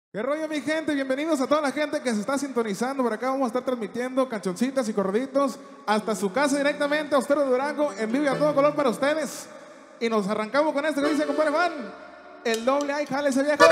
¿Qué rollo, mi gente? Bienvenidos a toda la gente que se está sintonizando. Por acá vamos a estar transmitiendo cancioncitas y corriditos hasta su casa directamente, a Austero Durango, en vivo y a todo color para ustedes. Y nos arrancamos con esto que dice, compadre Juan, el doble ay, jale ese viejo.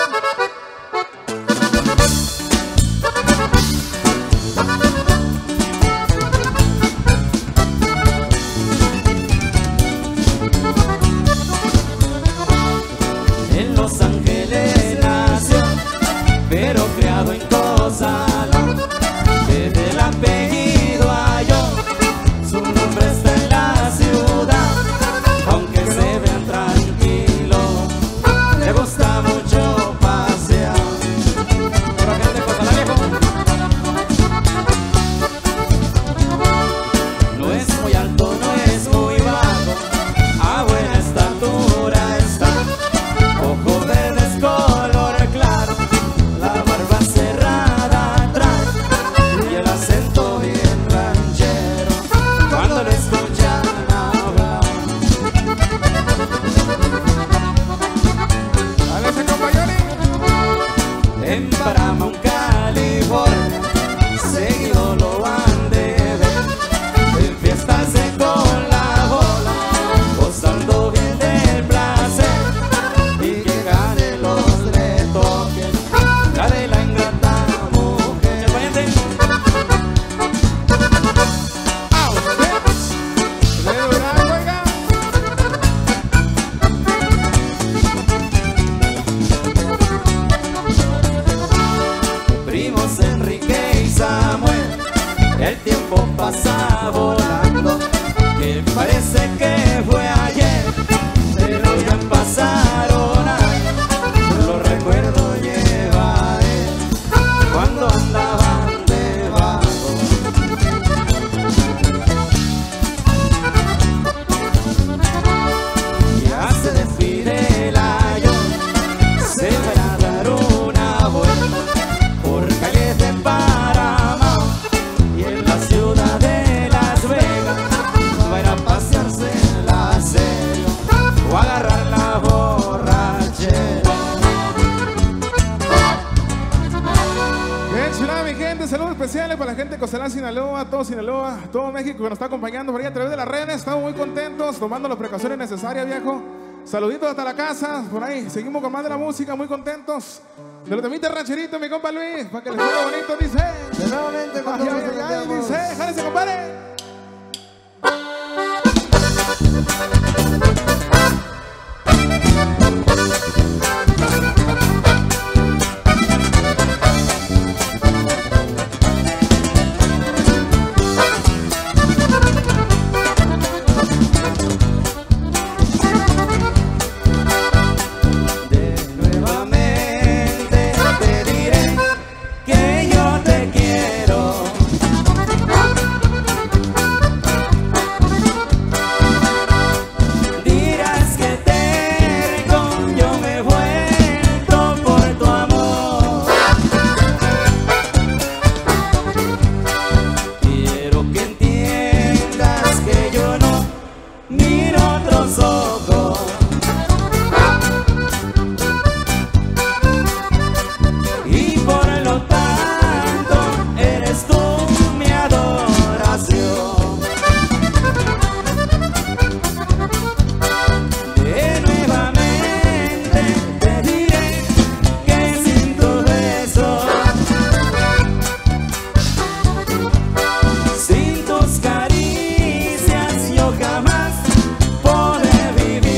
En Los Ángeles nació, pero criado en Cozalá. Desde el apellido halló, su nombre está en la ciudad. Aunque se vean tranquilos, le gusta mucho pasear. Pero gente de Cozalá, viejo. No es muy alto, no es muy bajo, a buena estatura está. Ojo verdes color claro, la barba cerrada atrás y el acento bien ranchero cuando le escuchan hablar. Dale ese compañero. En Paramount, California, seguido lo van de ver. En fiestas con la bola, gozando bien del placer. Y que gane los retoques, la de la ingrata mujer. A ustedes de Durango, oiga. Primos Enrique y Samuel, el tiempo pasa volando, que parece que fue ayer, pero ya pasaron años. Lo recuerdo llevaré cuando andaban debajo. Ya se despide el año, se va a dar una vuelta por calles de Paramount y en la ciudad de Las Vegas. Va a ir a pasearse en la serio o a agarrar la borrachera. Qué chulada, mi gente. Saludos especiales para la gente de Cozalá, Sinaloa, todo México que nos está acompañando por ahí a través de las redes. Estamos muy contentos, tomando las precauciones necesarias, viejo. Saluditos hasta la casa, por ahí. Seguimos con más de la música, muy contentos. De los temitas rancheritos, mi compa Luis, para que les quede bonito, dice. De nuevamente con Ay, todo ay, gusto, ay, cambiamos. dice, jálese, compadre. Nuevamente te diré que yo te quiero. Dirás que terco, yo me he vuelto por tu amor. Quiero que entiendas que yo no miro otros ojos. Y por lo tanto eres tú mi adoración. De nuevamente te diré que sin tu beso, sin tus caricias, yo jamás podré vivir.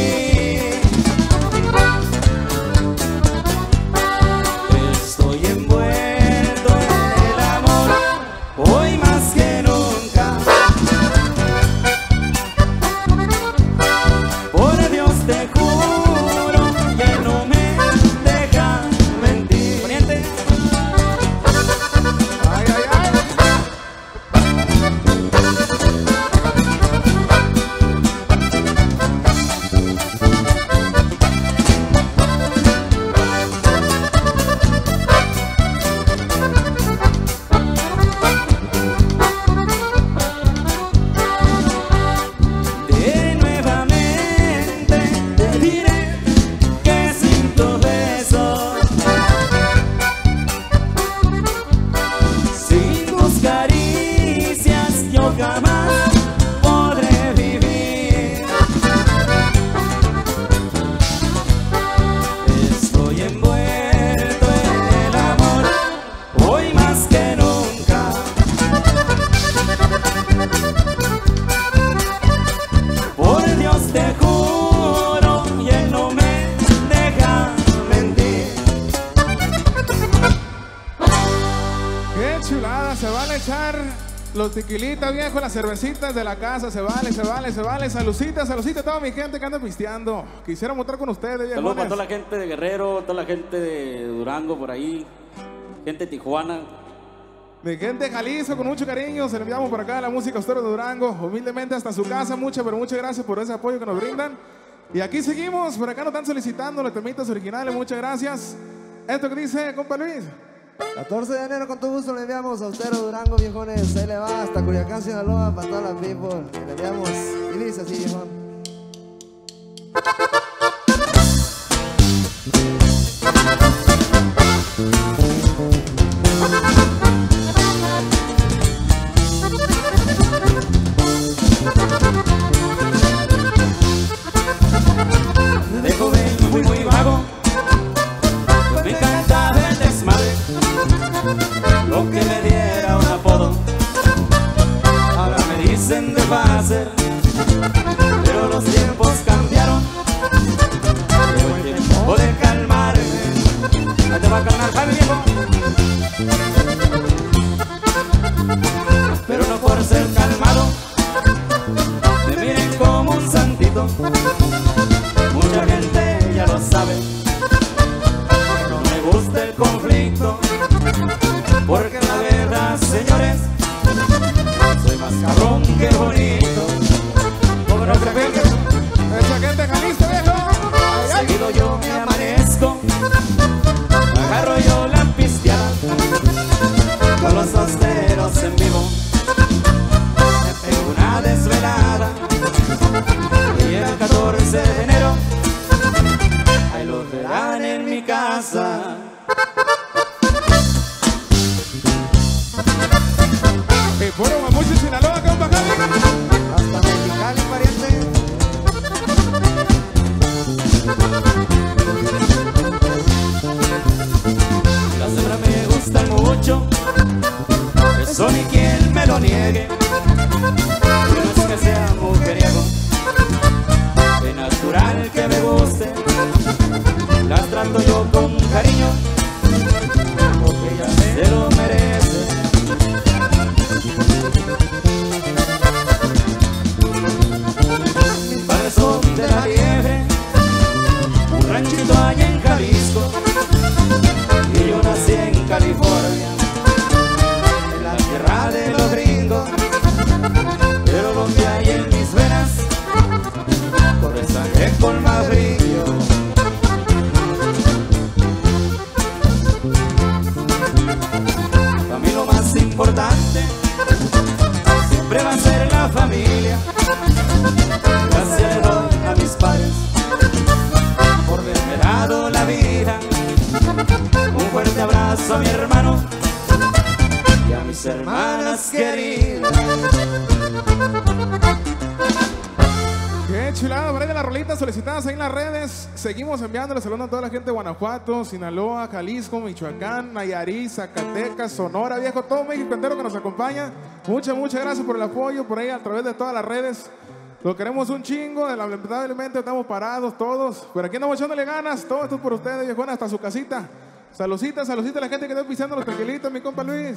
Los tequilitas, viejo, las cervecitas de la casa, se vale, se vale, se vale. Saludcita, saludcita a toda mi gente que anda pisteando. Quisiera montar con ustedes, viejo. Saludos para toda la gente de Guerrero, toda la gente de Durango por ahí, gente de Tijuana. Mi gente de Jalisco, con mucho cariño, se le enviamos por acá la música a ustedes de Durango, humildemente hasta su casa, muchas, pero muchas gracias por ese apoyo que nos brindan. Y aquí seguimos, por acá nos están solicitando los temitas originales, muchas gracias. Esto que dice, compa Luis. 14 de enero, con todo gusto le enviamos a Austero Durango, viejones. Ahí le va hasta Culiacán, Sinaloa, para todas las people. Le enviamos y dice así, viejón. De joven fui muy vago, pues me encantaba el desmadre, lo que me diera un apodo. Ahora me dicen de Phaser, pero los tiempos cambiaron. Llegó el tiempo de calmarme. Ahí te va a calmar, Javi, viejo. Pero no por ser calmado me miren como un santito. Mucha gente ya lo sabe, no me gusta el conflicto, porque la verdad, señores, soy más cabrón que bonito. Como no se ve que Esa gente de Jalisco, viejo. seguido yo me amanezco, agarro yo la pisteada con los austeros en vivo. Me pego una desvelada y el 14 de enero ahí los verán en mi casa. Y puro mamucho Sinaloa, compa Javi. Hasta Mexicali, pariente. Las hembras me gustan mucho, eso ni quien me lo niegue. Yo no es que sea mujeriego, es natural que me guste. Las trato yo con cariño, porque ellas se lo merecen. Mis padres son de La Liebre, un ranchito allá en Jalisco, y yo nací en California, en la tierra de los gringos. Pero lo que hay en mis venas corre sangre con más brillo. Para mí lo más importante siempre va a ser la familia. Gracias le doy a mis padres por haberme dado la vida. Un fuerte abrazo a mi hermano y a mis hermanas queridas. Qué chulada, por ahí de las rolitas solicitadas ahí en las redes. Seguimos enviándoles saludos a toda la gente de Guanajuato, Sinaloa, Jalisco, Michoacán, Nayarit, Zacatecas, Sonora, viejo, todo México entero que nos acompaña. Muchas gracias por el apoyo por ahí a través de todas las redes. Lo queremos un chingo, lamentablemente estamos parados todos, pero aquí andamos echándole ganas. Todo esto es por ustedes, viejo, hasta su casita. Saludcita, saludcita a la gente que está pisando los tranquilitos, mi compa Luis.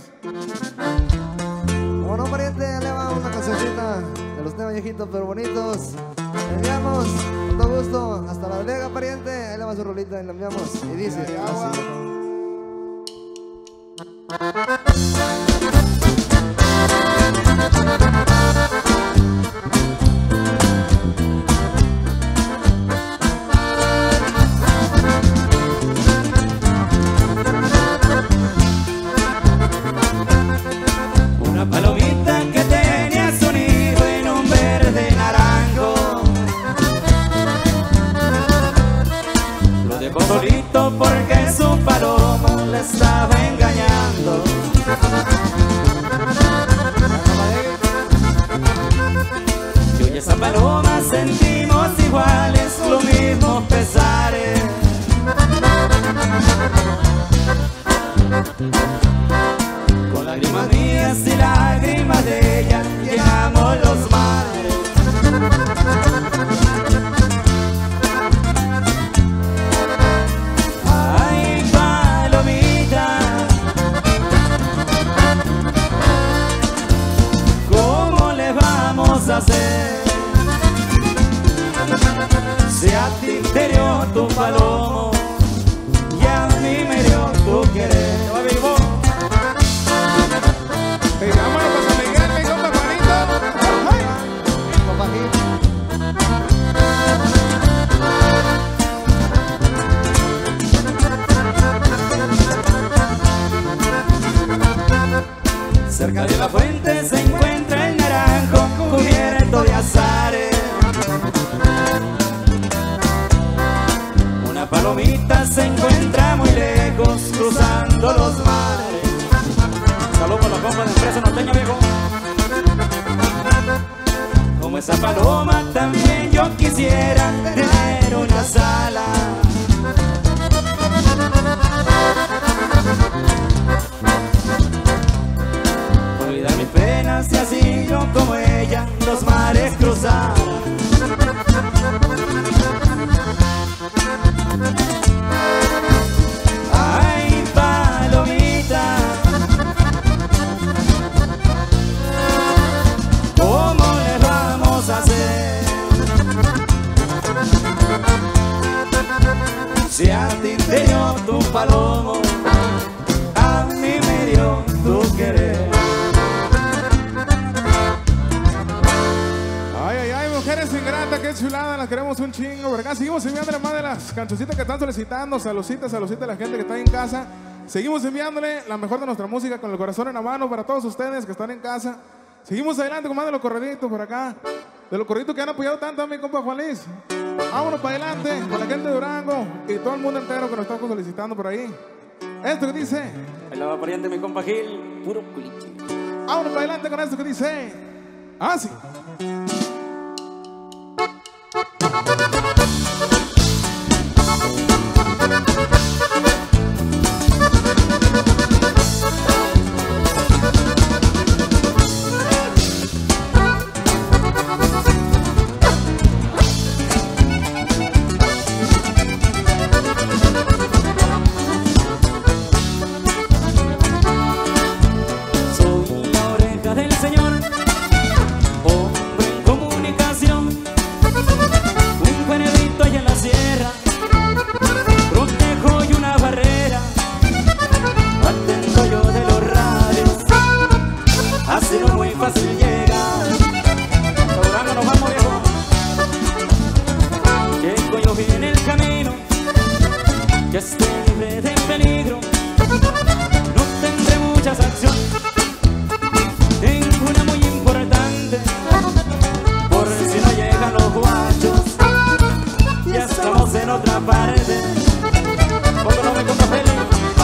Como no, pariente, le va una cancioncita de los temas viejitos pero bonitos. Le enviamos con todo gusto hasta La Vega, pariente. Ahí le va su rolita y le enviamos. Y dice así. Una palomita que tenía su nido en un verde naranjo, lo dejó solito porque su palomo le estaba engañando. Yo y esa paloma sentimos iguales los mismos pesares. Con lágrimas mías y lágrimas de ella llenamos los mares. Ay, palomita, hacer. Si a ti te dio tu palomo y a mí me dio tu querer. Vámonos para San Miguel, mi compa Juanito. ¡Ay! Compa Gil. Cerca de la fuente se encuentra el naranjo cubierto de azares. Una palomita se encuentra muy lejos cruzando los mares. Saludos para los compas de Empresa Norteña, viejo. Como esa paloma también yo quisiera tener una sala. Olvidar mis penas y así yo como ella los mares cruzar. Ay, palomita, ¿cómo le vamos a hacer? Si a ti te dio tu palomo, a mí me dio tu querer. Ay, ay, ay, mujeres ingratas, qué chulada, las queremos un chingo. Por acá seguimos enviándole más de las cancioncitas que están solicitando. Saludcitas a la gente que está ahí en casa. Seguimos enviándole la mejor de nuestra música con el corazón en la mano para todos ustedes que están en casa. Seguimos adelante con más de los correditos por acá. De los correditos que han apoyado tanto a mi compa Juan Luis. Vámonos para adelante con la gente de Durango y todo el mundo entero que nos está solicitando por ahí. Esto que dice. El lava pariente mi compa Gil, puro culichi. Vámonos para adelante con esto que dice. Así. Soy la oreja del Señor, hombre en comunicación, un cuervito allá en la sierra, protejo y una barrera, atento yo de los radios, así no es muy fácil llegar. Durango nos vamos, viejo. Llego yo bien el camino, que esté libre de peligro, no tendré muchas acciones. Tengo una muy importante, por si no llegan los guachos, ya estamos en otra parte. Cuando no me compro feliz.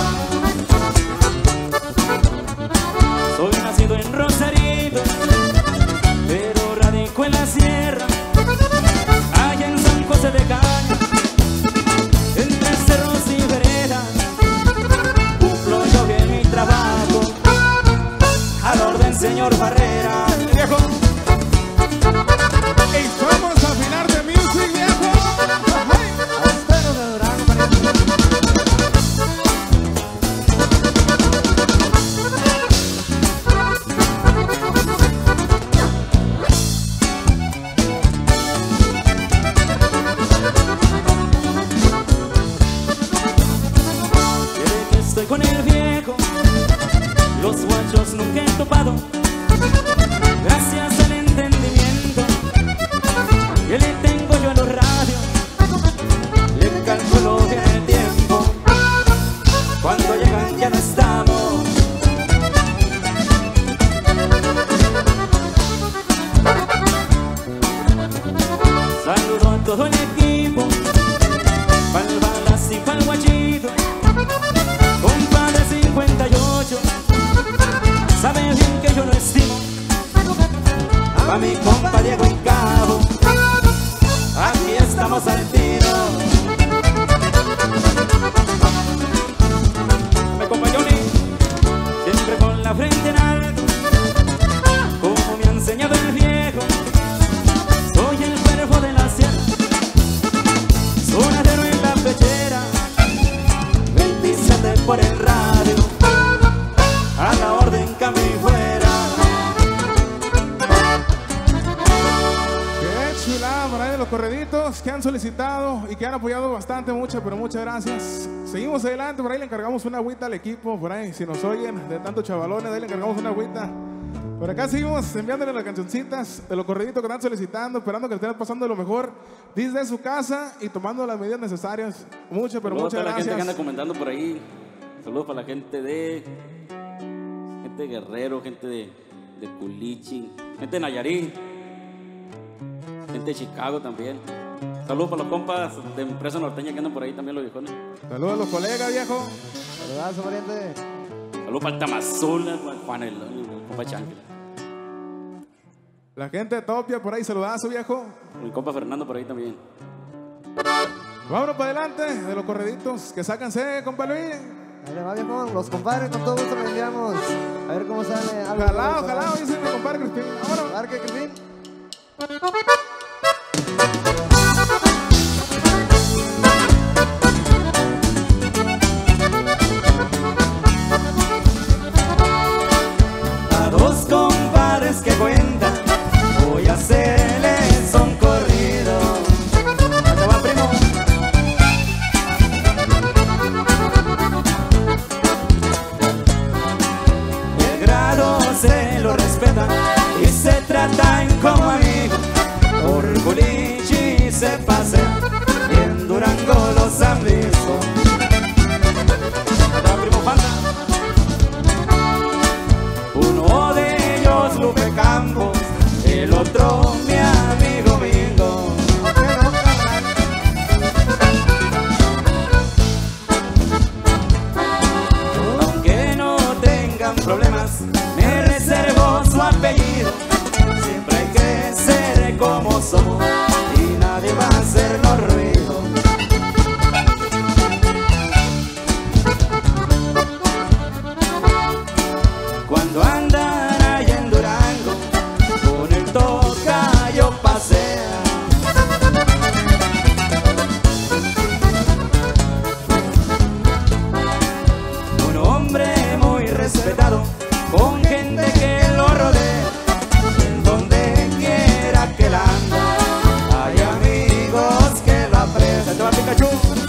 Soy nacido en Rosarito, pero radico en la sierra, allá en San José de Caña, entre cerros y veredas, cumplo yo bien mi trabajo, al orden señor Barrera. Viejo, Y vamos a afinar de music, viejo. Ay. Austeros de Durango, pariente. desde que estoy con el viejo, los guachos nunca he topado, gracias al entendimiento que le tengo yo a los radios, le calculo bien el tiempo, cuando llegan ya no estamos. Saludo a todo el equipo, pa'l balas y pa'l guachito, compadre 58, sabe bien que yo lo estimo, a mi compa Diego en Cabo, aquí estamos al tiro. Me compa Johnny, siempre con la frente en alto, como me ha enseñado el viejo, soy el cuervo de la sierra, sonadero en la pechera, 27 por el radio, a la orden que a mí fuera. chulada para ahí de los correditos que han solicitado y que han apoyado bastante, muchas gracias. Seguimos adelante, por ahí le encargamos una agüita al equipo, por ahí, si nos oyen de tantos chavalones, ahí le encargamos una agüita. Por acá seguimos enviándole las cancioncitas de los correditos que están solicitando, esperando que estén pasando lo mejor desde su casa y tomando las medidas necesarias. Muchas Saludos muchas para la gente que anda gracias. comentando por ahí. Saludos para la gente de Guerrero, gente de Culichi, gente de Nayarit, gente de Chicago también. Saludos para los compas de Empresa Norteña que andan por ahí también, los viejones. Saludos a los colegas, viejo. Saludazo, pariente. Saludos para el Tamazula, para el Juan el compa Chancla. La gente de Topia por ahí, saludazo, viejo. Mi compa Fernando por ahí también. Vámonos para adelante de los correditos, que sácanse, compa Luis. Ahí le va, viejo. Los compadres, con todo gusto le enviamos. A ver cómo sale. algo Jalao, nuevo, jalao, dice mi compadre Crispín. Vámonos. Marque, Crispín. A dos compadres que cuentan, voy a hacerles un corrido. ¿Dónde va, primo? El grado se lo respeta y se tratan como amigos. Por Culichi se pasea y en Durango los han visto. ¿Dónde va, primo Panda? Uno de ellos Lupe Campos, el otro mi amigo Mingo. Aunque no tengan problemas, me reservo su apellido. Siempre hay que ser como somos y nadie va a hacernos ruido. Cuando andan allá en Durango, con el tocayo pasea. Un hombre muy respetado, con gente que lo rodea. En donde quiera que él anda, hay amigos que lo aprecian. ¿Te va, Pikachu?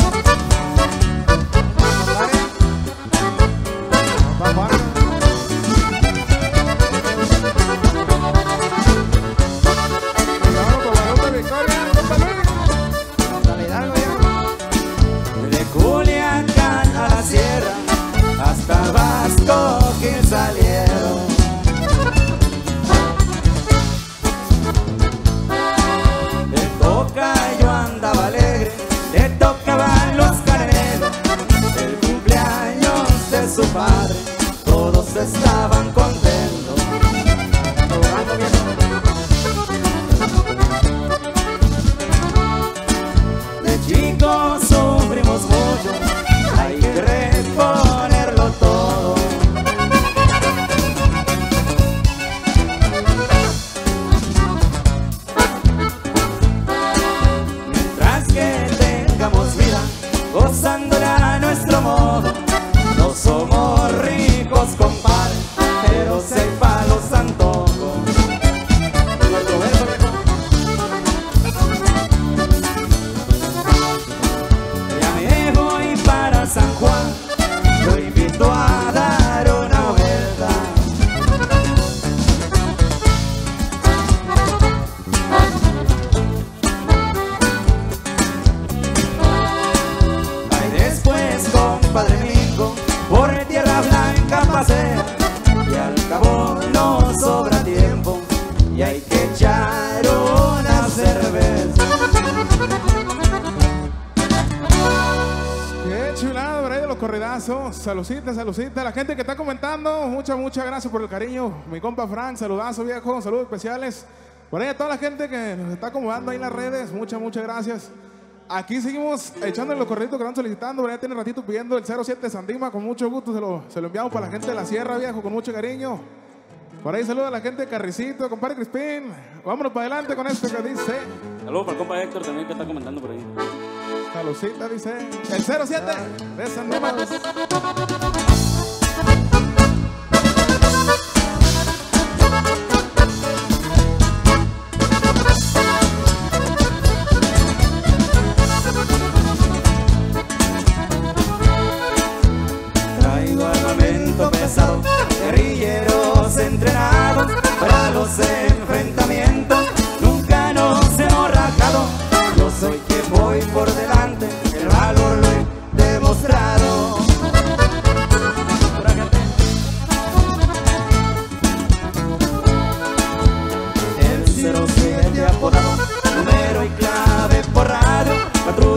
Vámonos por Guadalupe, Victoria, compa Luis. Dale, Hidalgo, viejo. De Culiacán a la sierra, hasta Vasco que salieron. El tocayo andaba alegre, le tocaban los canelos. El cumpleaños de su padre, todos estaban contentos. Tocando bien. De chicos sufrimos mucho, hay que reponerlo todo. Mientras que tengamos vida, gozándola a nuestro modo. No somos ricos, compadre, pero si hay palos antojos. Nuestro verso, viejo. Ya me voy para San Juan, lo invito a dar una vuelta. Ahí después, compadre Mingo, por tierra blanca pasea. Y al cabo no sobra tiempo y hay que echar una cerveza. Qué chulada por ahí de los corredazos. Saludcita, saludcita. La gente que está comentando, muchas gracias por el cariño. Mi compa Frank, saludazo, viejo. Saludos especiales. Por ahí a toda la gente que nos está acomodando ahí en las redes, muchas gracias. Aquí seguimos echando los correditos que están solicitando. Por ahí tiene ratito pidiendo el 07 Sandima. Con mucho gusto se lo enviamos para la gente de la sierra, viejo, con mucho cariño. Por ahí saludos a la gente de Carricito, compadre Crispín. Vámonos para adelante con esto que dice. Saludos para el compa Héctor también que está comentando por ahí. Saludcita, dice. El 07 de Sandima.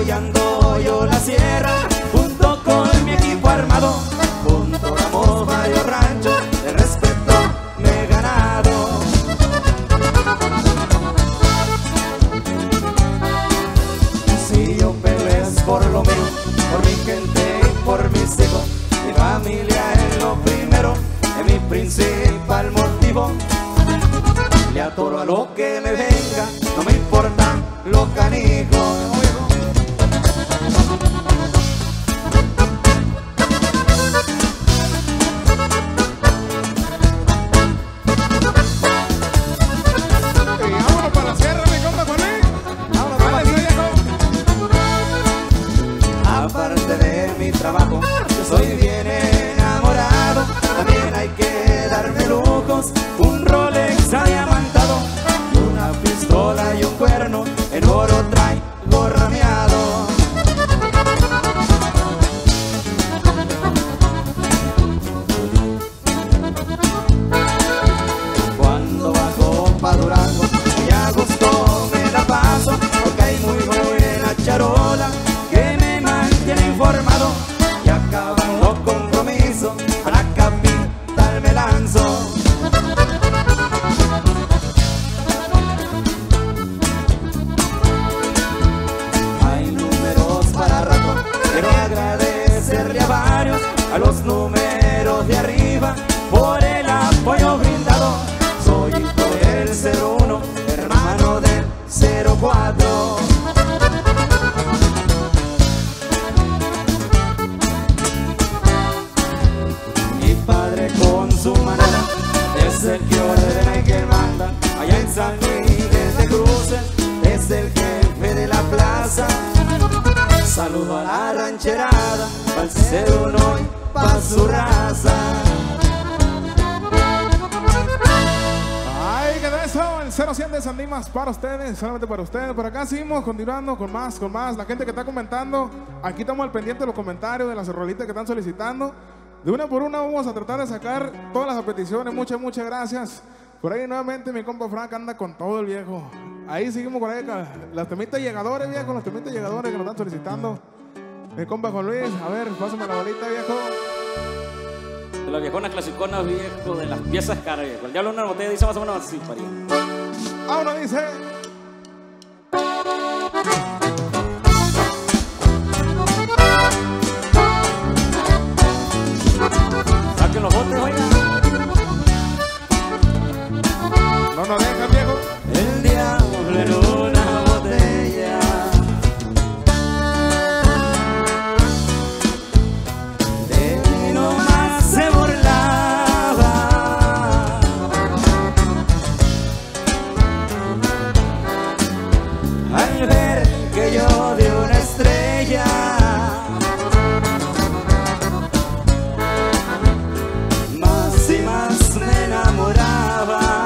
patrullando yo la sierra, junto con mi equipo armado, controlamos varios ranchos, el respeto me he ganado. Si yo peleo es por lo mío, por mi gente y por mis hijos, mi familia es lo primero, es mi principal motivo. Le atoro a lo que me venga, no me importa lo canijo. Y vámonos para la sierra, mi compa Juanín. Vámonos, Dale, compa. viejo. Aparte de mi trabajo, yo soy bien enamorado. También hay que darme lujos, un Rolex diamantado, una pistola y un cuerno, en oro traigo rameado. Cuando bajo pa' Durango, y a gusto me la paso, porque hay muy buena charola que me mantiene informado. Y acabando compromiso, a la capital me lanzo. Hay números para rato, quiero agradecerle a varios, a los números de arriba, por el apoyo brindado. Soy hijo del 01, hermano del 04. Mi padre con su manera es el que ordena y que manda. Allá en San Miguel de Cruces es el jefe de la plaza. Saludo a la rancherada, pa'l 01 y pa' su raza. Ay, ¿qué tal eso? El 0100 de San Dimas para ustedes, solamente para ustedes. Por acá seguimos continuando con más. La gente que está comentando, aquí estamos al pendiente de los comentarios, de las rolitas que están solicitando. De una por una vamos a tratar de sacar todas las peticiones. Muchas gracias. Por ahí nuevamente mi compa Frank anda con todo el viejo. Ahí seguimos por ahí, las temitas llegadores, viejo, los temitas llegadores que nos están solicitando. Mi compa Juan Luis, a ver, pásame la bolita, viejo. De las viejonas clasiconas, viejo, de las piezas caras, viejo. El diablo en una botella dice más o menos así, pariente. Ahora dice. Saquen los botes, oiga. No nos dejan, viejo. El diablo en una botella. De mí nomás se burlaba. Al ver que yo de una estrella más y más me enamoraba.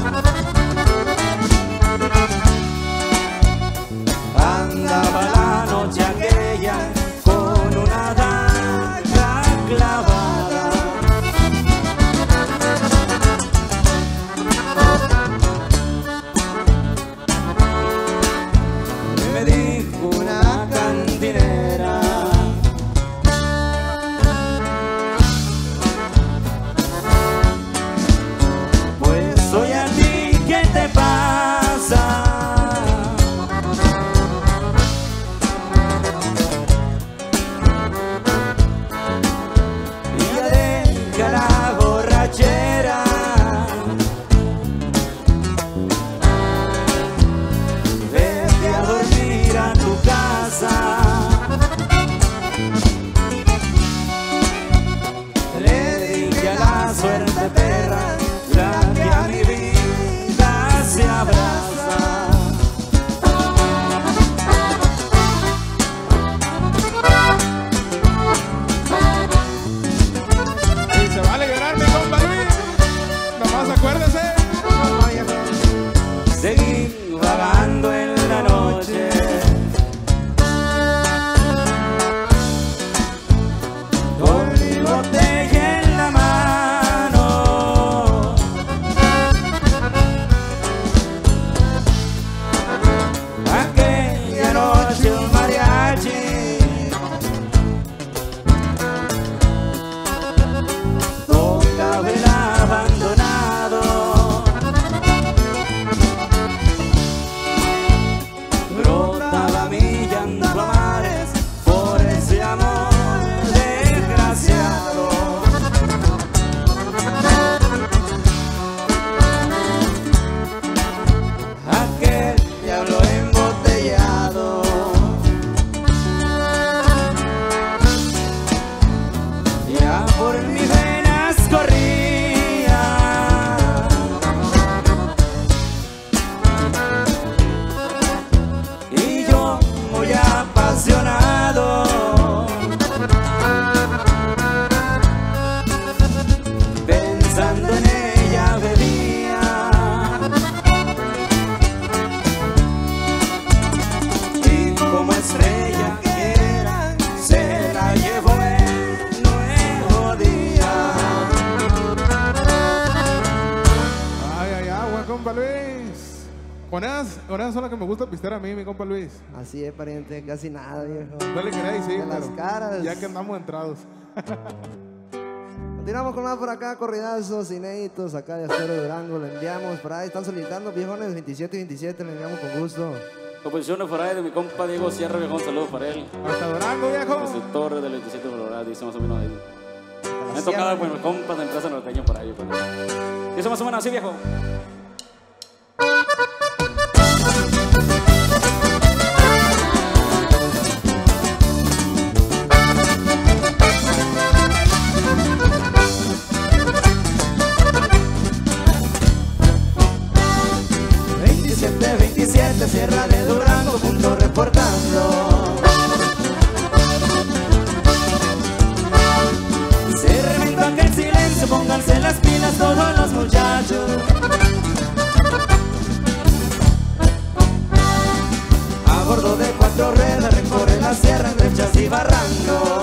Andaba la noche aquella con una daga clavada. Me dijo una Con esas son las que me gusta pistear a mí, mi compa Luis. Así es, pariente, casi nada, viejo. No le queréis, sí, De las pero caras. ya que andamos entrados. Continuamos con más por acá, corridazos, inéditos, acá de Astero Durango, le enviamos por ahí, están solicitando viejones 27 y 27, le enviamos con gusto. Composiciones por ahí de mi compa Diego Sierra, viejón, saludos para él. Hasta Durango, viejo. Compositor del 27 de Colorado, dice más o menos ahí. Me he Sierra. tocado con el compa de Empresa Norteña por ahí. Pues. Dice más o menos así, viejo. Sierra de Durango, punto reportando. Se reventó aquel silencio, pónganse las pilas todos los muchachos. A bordo de 4 ruedas recorre la sierra entre brechas y barranco.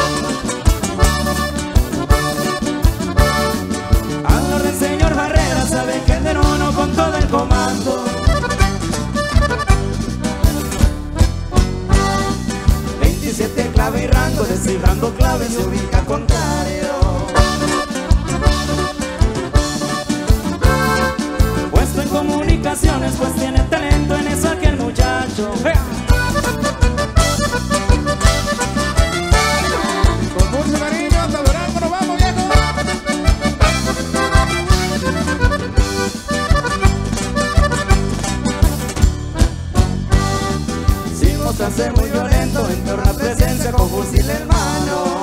Al orden señor Barrera, sabe que el de uno con todo el comando. 27 clave y rango, descifrando claves se ubica contrario. Puesto en comunicaciones, pues tiene talento en eso aquel muchacho. Con mucho cariño, hasta Durango nos vamos, viejo. Sin mostrarse muy violento, entró la presencia con fusil en mano.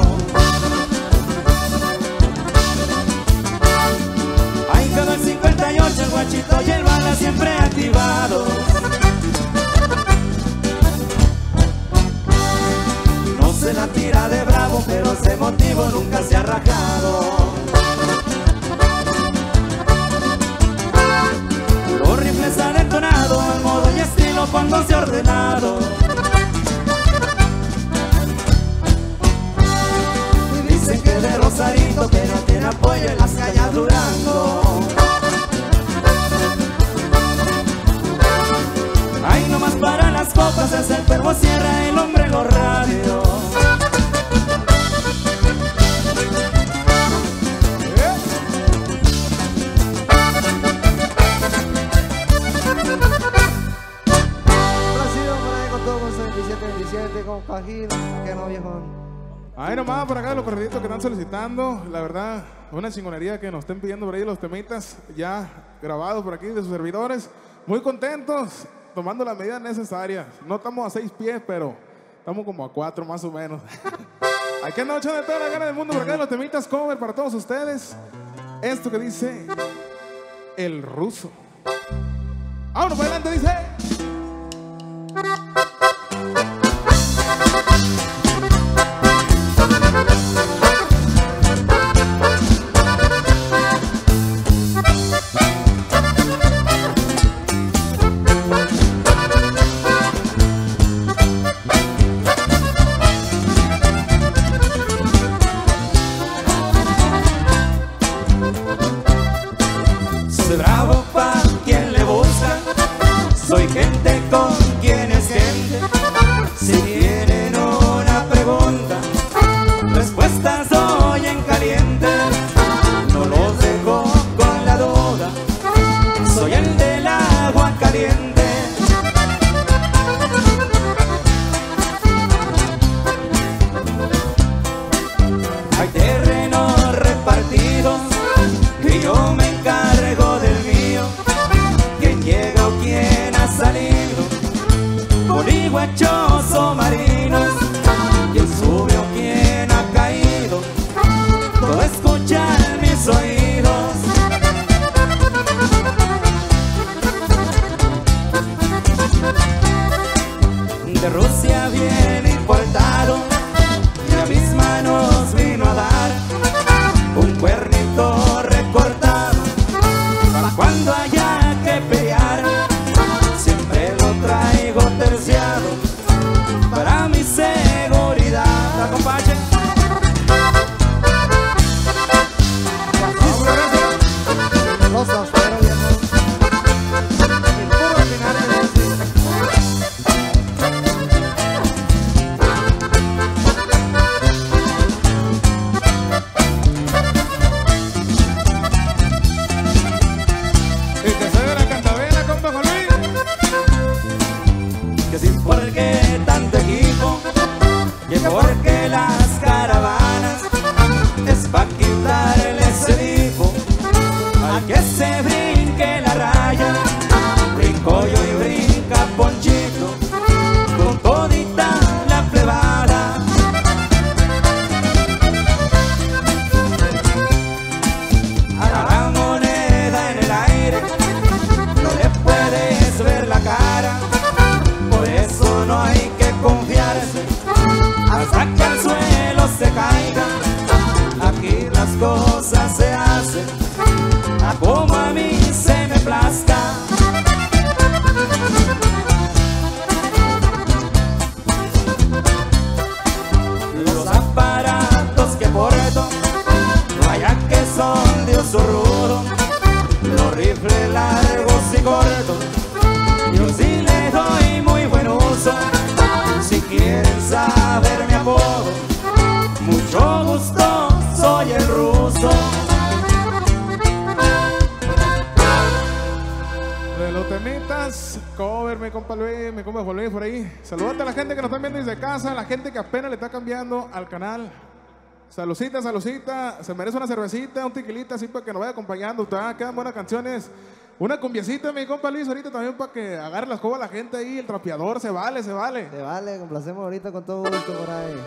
Ahí quedó el 58, el guachito y el bala siempre activados. No se la tira de bravo, pero ese motivo nunca se ha rajado. Los rifles han entonado al modo y estilo cuando se ha ordenado. Y dicen que de Rosarito que no tiene apoyo en las calles Durango. Ahí nomás para las copas es el Pervo Sierra, el hombre en los radios. Con Cajín, que no, viejón. Ahí nomás por acá los corriditos que están solicitando. La verdad, una chingonería que nos estén pidiendo por ahí los temitas ya grabados por aquí de sus servidores. Muy contentos, tomando las medidas necesarias. No estamos a 6 pies, pero estamos como a 4 más o menos. Aquí andamos echando de toda la gana del mundo por acá de los temitas cover para todos ustedes. Esto que dice El Ruso. Vámonos para adelante, dice. Soy bravo pa' quien le busca, soy gente con quien es gente. Si tienen una pregunta, respuestas doy en caliente. No los dejo con la duda, soy el del agua caliente. Hay terrenos repartidos y yo me encargo del mío. Quien llega o quien ha salido, poliguachos o marinos, quien sube o quien ha caído, todo escuchar mis oídos. De Rusia bien importado, y a mis manos vino a dar un cuernito recortado, para cuando haya que pelear, siempre lo traigo terciado, para mi seguridad. ¿La compache? Los Astero, viejo. El puro que sí, porque tanto equipo, que porque las caravanas es pa' quitarle ese tipo al que se brinque la raya. Brinco yo y brinca Ponchito con todita la plebada. A la moneda en el aire no le puedes ver la cara, por eso no hay que confiarse hasta que al suelo se caiga. Aquí las cosas se hacen a como a mí se me plazca. Los aparatos que porto, vaya que son de uso rudo, los rifles largos y cortos, yo sí les doy muy buen uso. Si quieren saber mi apodo, mucho gusto, soy el ruso. De los temitas, cover, mi compa Luis, mi compa Juan Luis por ahí. Saludate a la gente que nos está viendo desde casa, a la gente que apenas le está cambiando al canal. Saludcita, saludcita, se merece una cervecita, un tequilita así para que nos vaya acompañando. Quedan buenas canciones. Una cumbiecita, mi compa Luis, ahorita también para que agarre las cobas la gente ahí, el trapeador, se vale, se vale. Se vale, complacemos ahorita con todo gusto por ahí.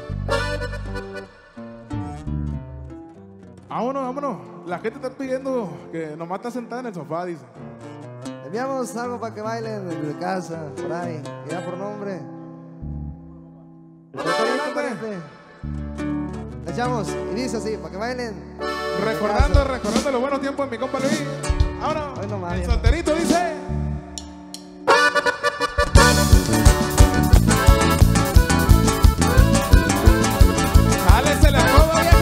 Vámonos, vámonos. La gente está pidiendo que nomás está sentada en el sofá, dice. Enviamos algo para que bailen desde casa, por ahí, ya por nombre. Le echamos y dice así, para que bailen. Recordando los buenos tiempos de mi compa Luis. Vámonos. Hoy nomás, El viejo. solterito dice. Jálese la coba, viejo.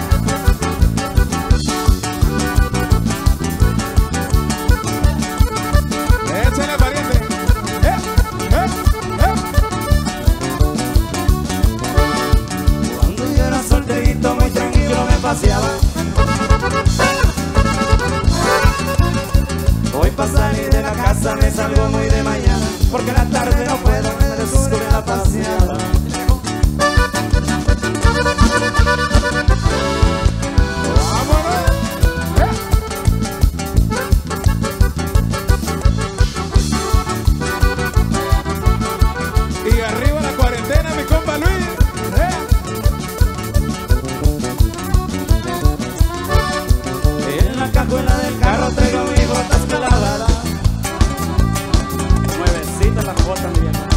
Échale, pariente. Cuando yo era solterito muy tranquilo me paseaba. Hoy para salir de la casa me salgo muy de mañana, porque en la tarde no puedo, me descubrí la paseada. Y arriba la cuarentena, mi compa Luis. En la cajuela del carro traigo mis botas clavadas. Nuevecitas las botas, mi vieja.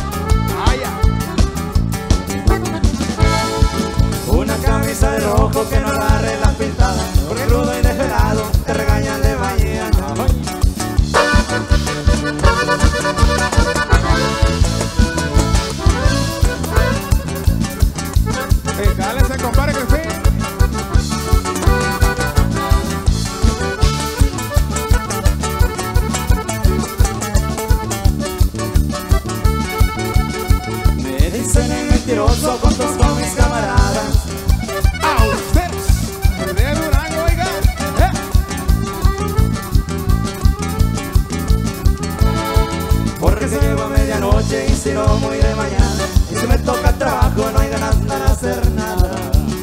Una camisa de rojo que no agarre las pintadas, porque rudo y desvelado te regañan de mañana. Jálese, compadre Crispín. Me dicen el mentiroso juntos con mis camaradas. A ustedes, de Durango, oiga. Porque se llevo a medianoche y si no muy de mañana, y si me toca trabajo no hay ganas de hacer nada.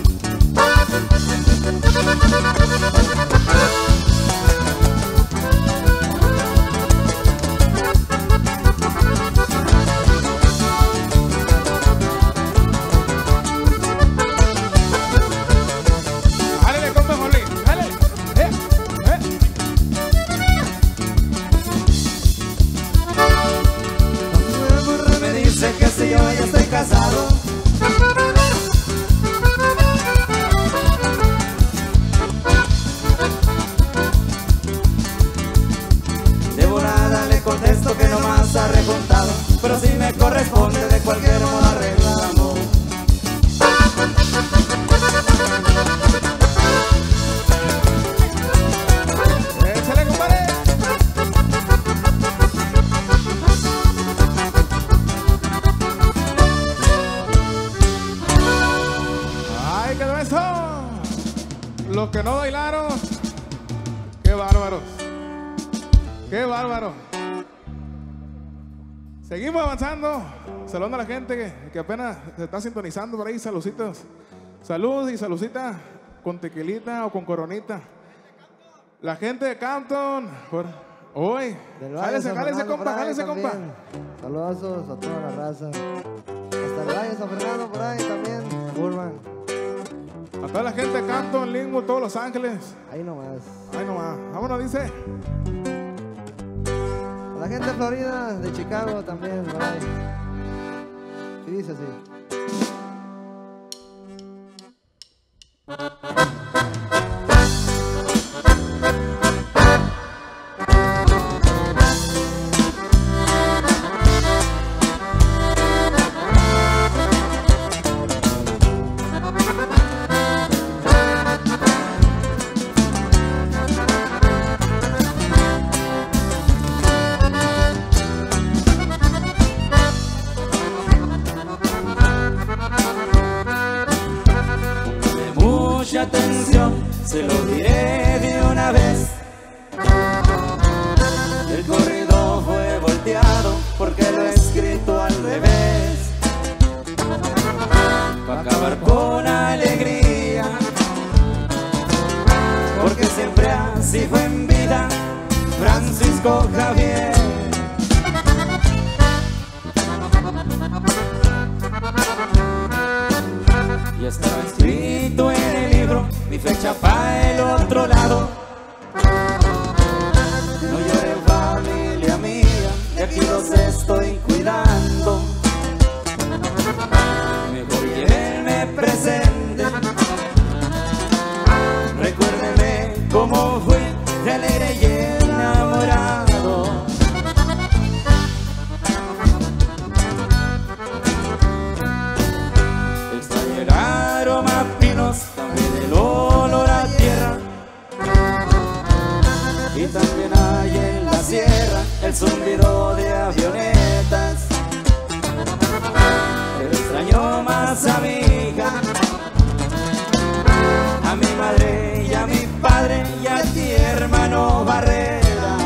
Jálele, compa Juan Luis, jálele. Me dice que si yo ya estoy casado, de volada le contesto que no más ha recontado, pero si me corresponde de cualquier modo arreglamos. Échale, compadre. Ay, quedó eso. Los que no bailaron, qué bárbaros. Qué bárbaro. Seguimos avanzando. Saludando a la gente que apenas se está sintonizando por ahí. Saluditos. Salud y saludcita con tequilita o con coronita. La gente de Campton. Hoy. Jálese, compa, jálese, compa. Saludazos a toda la raza. Hasta el Valle San Fernando por ahí también. Urban. A toda la gente de Campton, Lingwood, todos Los Ángeles. Ahí nomás. Ahí nomás. Vámonos, dice. A la gente de Florida, de Chicago también por ahí. Y dice así. Se lo diré de una vez. El corrido fue volteado porque lo he escrito al revés. Pa' acabar con alegría, porque siempre así fue en vida Francisco Javier. Y está escrito en el libro mi fecha pa' el otro lado. No lloren, familia mía, de aquí los estoy cuidando. Mejor llévenme presente. Recuérdenme cómo fui de alegre y enamorado. Extraño el aroma a pinos, también el olor a tierra. Y también hay en la sierra el zumbido de avionetas. Pero extraño más a mi hija, a mi madre y a mi padre y a ti, hermano Barrera.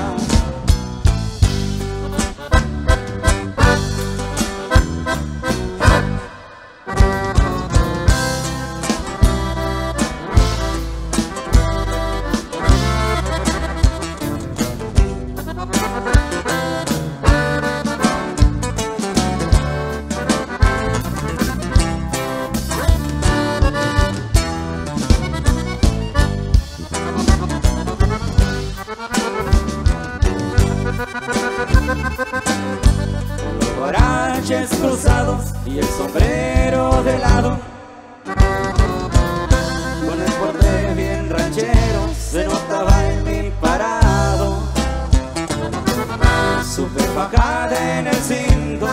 Con los guaraches cruzados y el sombrero de lado, con el porte bien ranchero se notaba en mi parado. Super fajada en el cinto,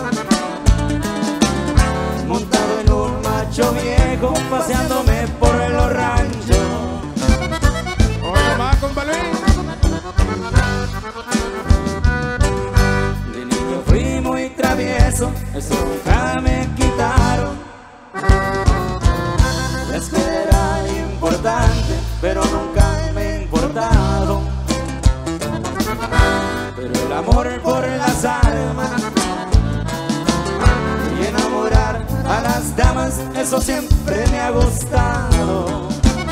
montado en un macho viejo, paseándome por los ranchos. Hola, más, compa Luis. Fui muy travieso, eso nunca me quitaron. La escuela era importante, pero nunca me ha importado. Pero el amor por las armas y enamorar a las damas, eso siempre me ha gustado.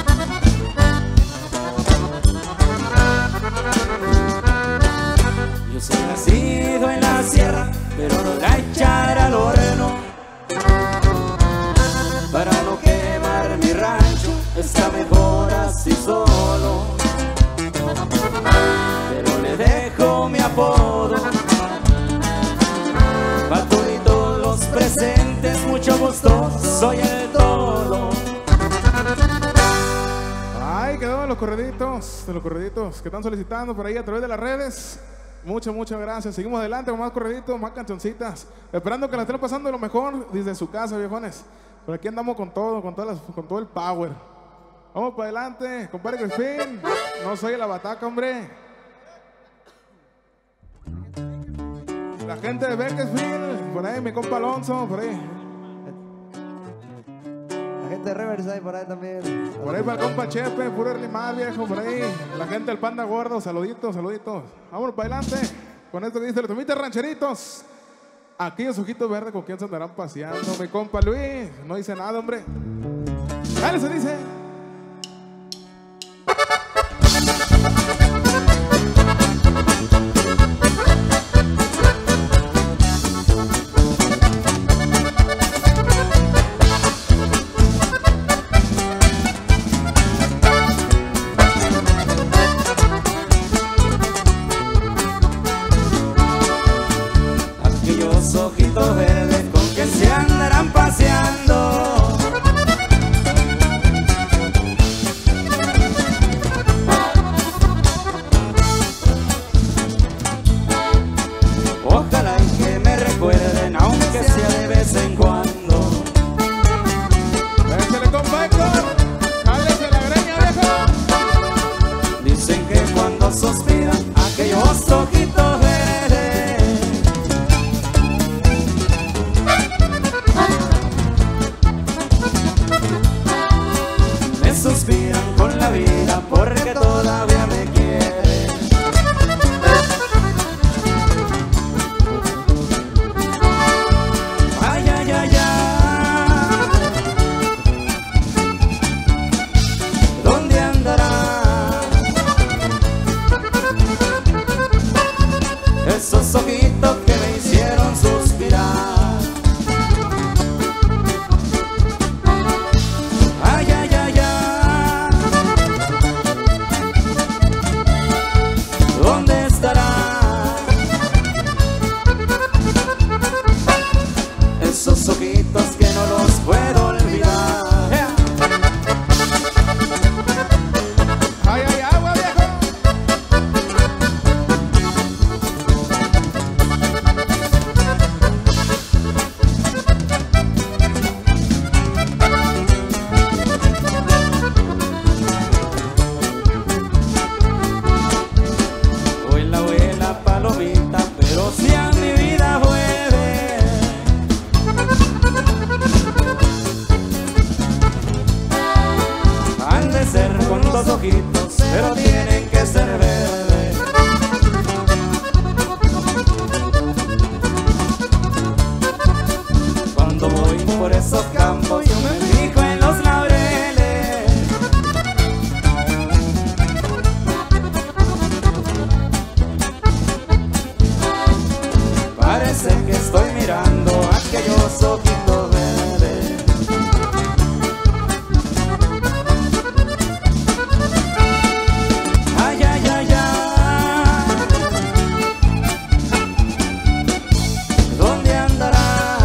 Yo soy nacido en la sierra, pero no la echaré al horno. Para no quemar mi rancho, está mejor así solo. Pero le dejo mi apodo pa' todos los presentes, mucho gusto, soy el todo. Ay, quedó de los corriditos que están solicitando por ahí a través de las redes. Muchas gracias. Seguimos adelante con más corriditos, más cancioncitas. Esperando que la estén pasando lo mejor desde su casa, viejones. Por aquí andamos con todo, con todo el power. Vamos para adelante, compadre Crispín. No soy la bataca, hombre. La gente de Bakersfield, por ahí mi compa Alonso, por ahí. La gente de Riverside por ahí también. Por ahí para el compa Chepe, puro limar, viejo, por ahí. La gente del Panda Gordo, saluditos. Vámonos para adelante. Con esto que dice, los tomitas rancheritos. Aquellos ojitos verdes con quien se andarán paseando. Mi compa Luis, no dice nada, hombre. Dale, se dice. Aquellos ojitos verdes con quien se andarán paseando. Ojalá y que me recuerden, aunque sea de vez en cuando. Échale, compa Héctor. Jálese la greña, viejo. Dicen que cuando suspiran aquellos ojitos verdes, me suspiran con la vida porque todavía me quieren. Ay, ay, ay, ay, ¿dónde andará esos ojitos que me hicieron suspirar? Ay, ay, ay, ay, ¿dónde estará esos ojitos que no los puedo olvidar? Ay, ay, agua, viejo. Vuela palomita, pero si a mi vida vuelve, han de ser con dos ojitos, pero tienen que ser verdes. Cuando voy por esos campos yo me fijo en los laureles. Parece que estoy mirando aquellos ojitos verdes. Ay, ay, ay, ay, ¿dónde andará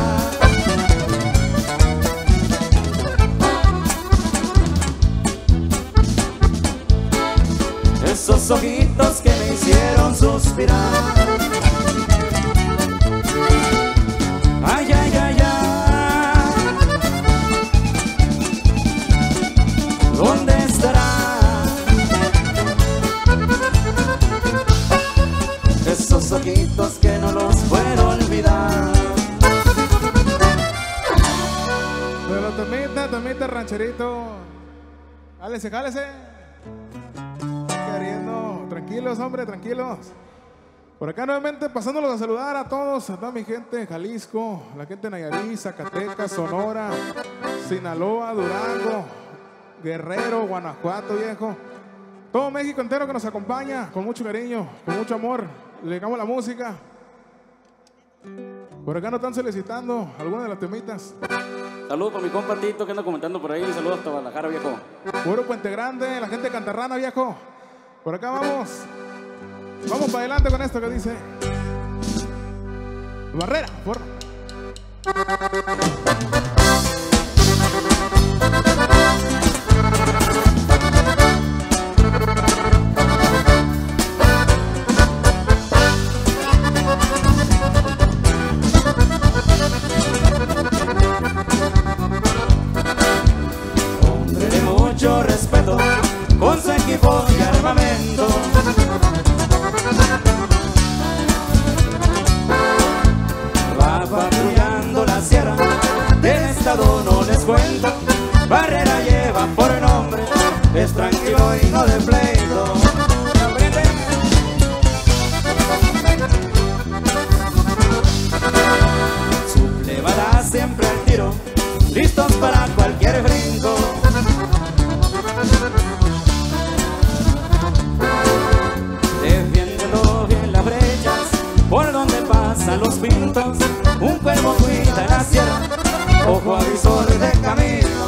esos ojitos que me hicieron suspirar? Ay, ay, ay, ay, ¿dónde estará esos ojitos que no los puedo olvidar? Pero tamita, rancherito. Jálese, jálese. Queriendo. Tranquilos, hombre, tranquilos. Por acá nuevamente pasándolos a saludar a todos, a toda mi gente de Jalisco, la gente de Nayarit, Zacatecas, Sonora, Sinaloa, Durango, Guerrero, Guanajuato, viejo. Todo México entero que nos acompaña con mucho cariño, con mucho amor. Le dedicamos la música. Por acá nos están solicitando algunas de las temitas. Saludos para mi compa Tito que anda comentando por ahí. Saludos hasta Guadalajara, viejo. Puro Puente Grande, la gente de Cantarrana, viejo. Por acá vamos. Vamos para adelante con esto que dice Barrera, por. Hombre de mucho respeto, con su equipo y armamento, va patrullando la sierra, del estado no les cuento. Barrera lleva por nombre, es tranquilo y no de pleito. listos para cualquier brinco. Defiéndelo bien las brechas por donde pasan los pintos. Un cuervo cuida la sierra, ojo avisor de camino.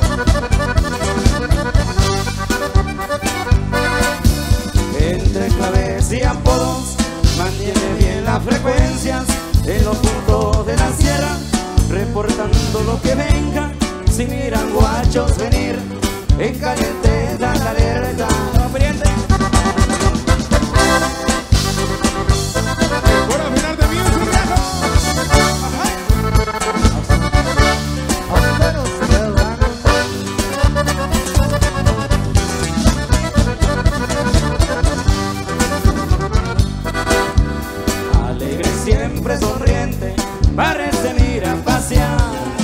Entre claves y apodos mantiene bien las frecuencias en los puntos de la sierra, reportando lo que venga. Si miran guachos venir, en caliente da la alerta. Por al final de mí, un viejo. Alegre siempre sonriente, parece mira pasear.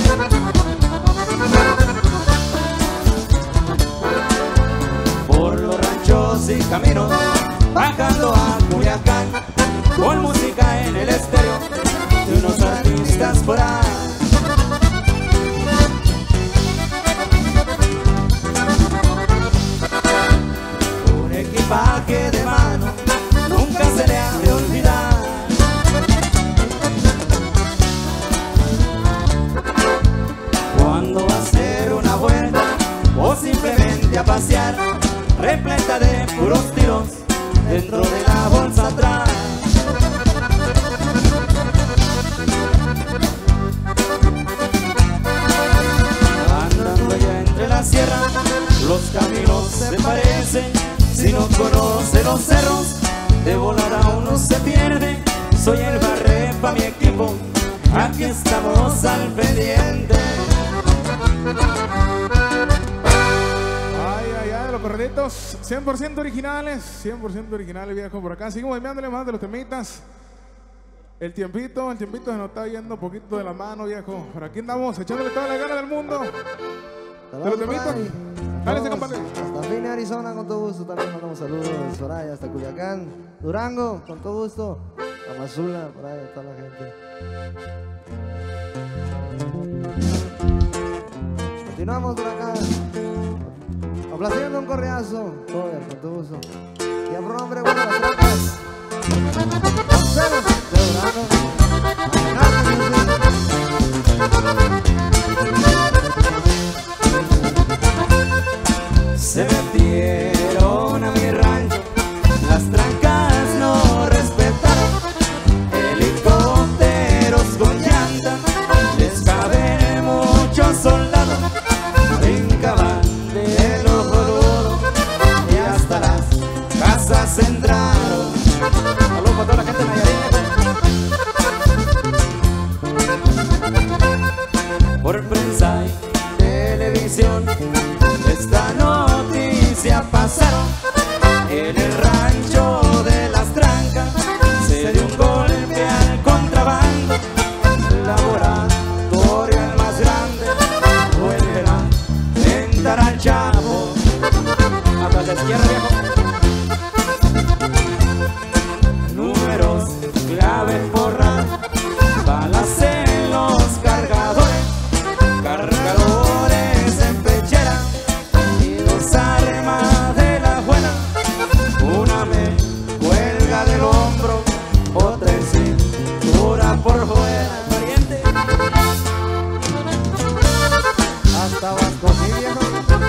Por los ranchos y caminos, bajando a Culiacán, con música en el estéreo de unos artistas por ahí. Un equipaje de mano nunca se le ha de olvidar. Cuando va a hacer una vuelta o simplemente a pasear, repleta de puros tiros dentro de la bolsa atrás. Andando ya entre la sierra, los caminos se parecen. Si no conoce los cerros, de volada uno se pierde. Soy el barre pa' mi equipo, aquí estamos al pendiente. Los corralitos 100% originales, 100% originales, viejo. Por acá seguimos enviándole más de los temitas. El tiempito se nos está yendo un poquito de la mano, viejo. Por aquí andamos echándole toda la gana del mundo. De los temitas. Dale, compadre. Hasta Phoenix, Arizona, con todo gusto. También mandamos saludos de Soraya hasta Culiacán. Durango, con todo gusto. Amazula, por ahí está la gente. Continuamos por acá. Complaciendo un correazo, joder, con todo gusto. Y a pronombre, bueno, las trocas. Marcelo, de Durango. Se metieron a mi rancho, las trancas no respetaron. Helicópteros con llanta, les caben muchos soldados. Brincaban de los boludos y hasta las casas entraron. Saludos para toda la gente de Nayarit. Por prensa y televisión esta noticia pasaron. En el rancho de las trancas se dio un golpe al contrabando. Laboratorio el más grande, vuelven a sentar al chavo. Hasta la izquierda, viejo. Números, claves, porra, balas en los cargadores, cargadores en pechera y dos armas de la buena. Una me cuelga del hombro, otra en cintura por fuera. Pariente. Hasta Vasco, sí, viejo.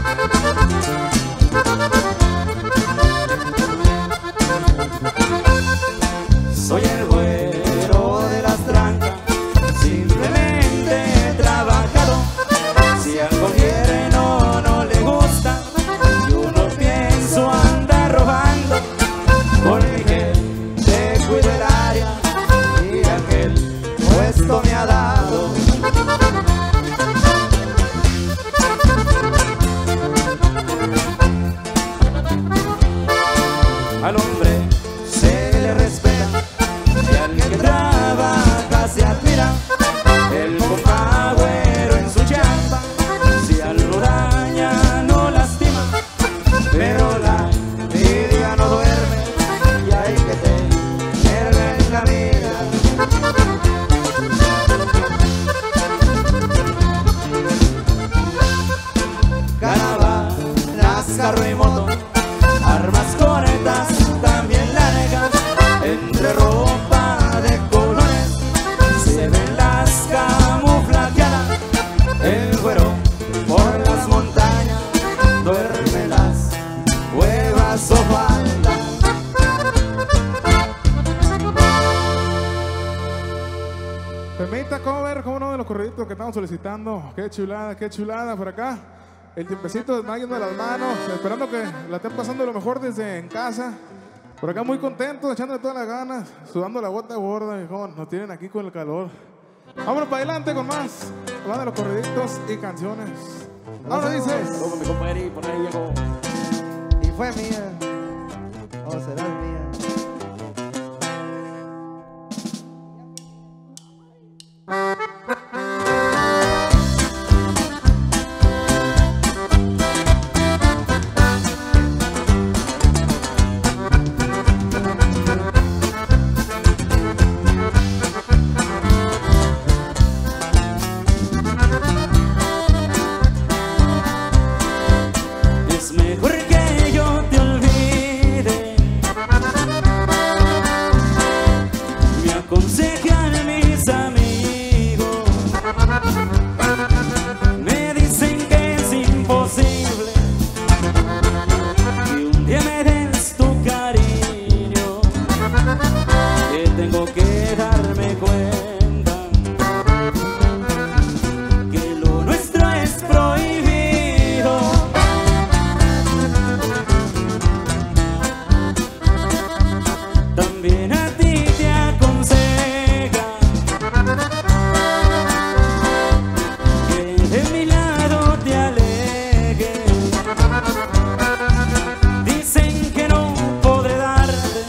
Soy el güero de las trancas, simplemente he trabajado. Si al gobierno no le gusta, yo no pienso andar robando. Con mi gente cuido el área y aquel puesto me ha dado. Al hombre se le respeta y al que trabaja se admira. El compa güero en su chamba, si algo daña no lastima, pero la envidia no duerme y hay que tenerla en la vida. Temita cover, como uno de los corriditos que estamos solicitando. Qué chulada por acá. El tiempecito va yendo de las manos, esperando que la estén pasando lo mejor desde en casa. Por acá muy contentos, echándole todas las ganas, sudando la gota gorda, viejón. Nos tienen aquí con el calor. Vámonos para adelante con más de los corriditos y canciones. Ahora dices. Luego mi compa Eri, por ahí llegó. Y fue mía. O será mía. Es mejor que yo te olvide, me aconsejan mis amigos, me dicen que es imposible que un día me des tu cariño, que tengo que darme cuenta que lo nuestro es prohibido. También a ti te aconseja que de mi lado te alejes. Dicen que no podré darte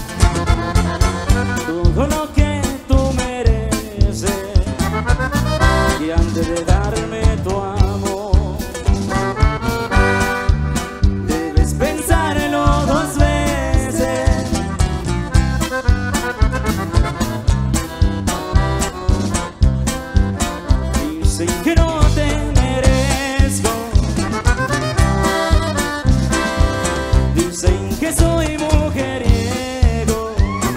todo lo que tú mereces, y antes de darme tu amor debes pensarlo 2 veces. Dicen que no te merezco, dicen que soy mujeriego,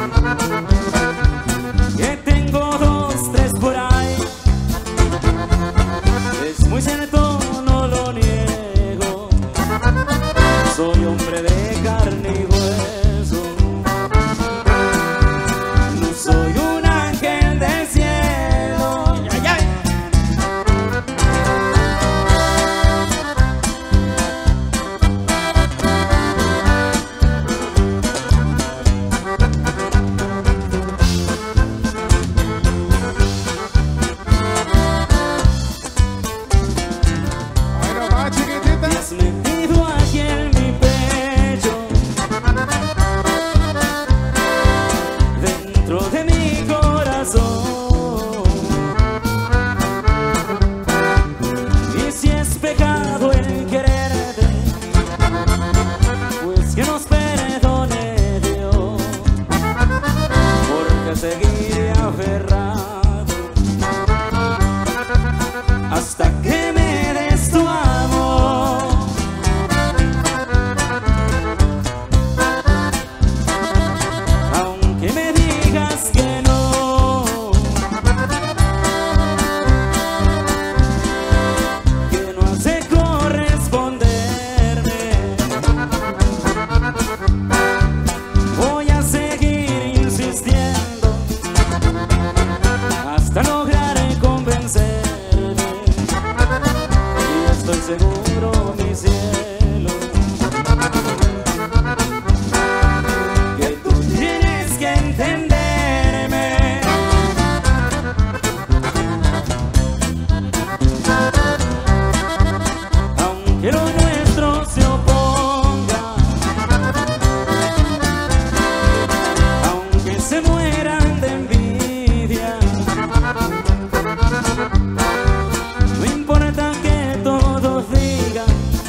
que tengo 2, 3 por ahí. Es muy cierto, no lo niego, soy hombre de carne y hueso, no soy un ángel del cielo. ¡Ay, ay! Ahí nomás, chiquitita. Me has metido aquí en mi pecho, dentro de mi corazón. Y si es pecado el quererte, pues que nos perdone Dios, porque seguiré aferrado hasta que me des tu amor. Aunque me digas que no has de corresponderme, voy a seguir insistiendo hasta lograr convencerme. Y estoy seguro, mi cielo, que tú tienes que entenderme. Aunque lo nuestro se oponga, aunque se mueran de envidia, no importa que todos digan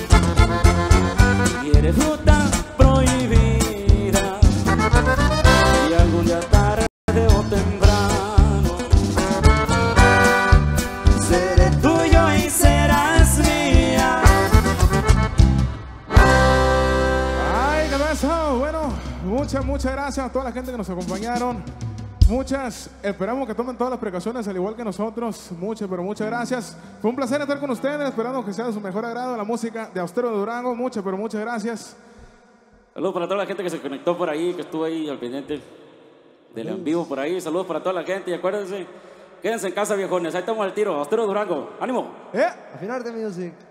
que eres fruta prohibida, y algún día tarde o temprano seré tuyo y serás mía. Ay, qué beso. Bueno, muchas gracias a toda la gente que nos acompañaron. Esperamos que tomen todas las precauciones al igual que nosotros. Muchas gracias. Fue un placer estar con ustedes. Esperando que sea de su mejor agrado la música de Austero de Durango. Muchas gracias. Saludos para toda la gente que se conectó por ahí, que estuvo ahí al pendiente del en vivo por ahí. Saludos para toda la gente y acuérdense Quédense en casa, viejones. Ahí estamos al tiro. Austero Durango. ¡Ánimo! Afinarte music.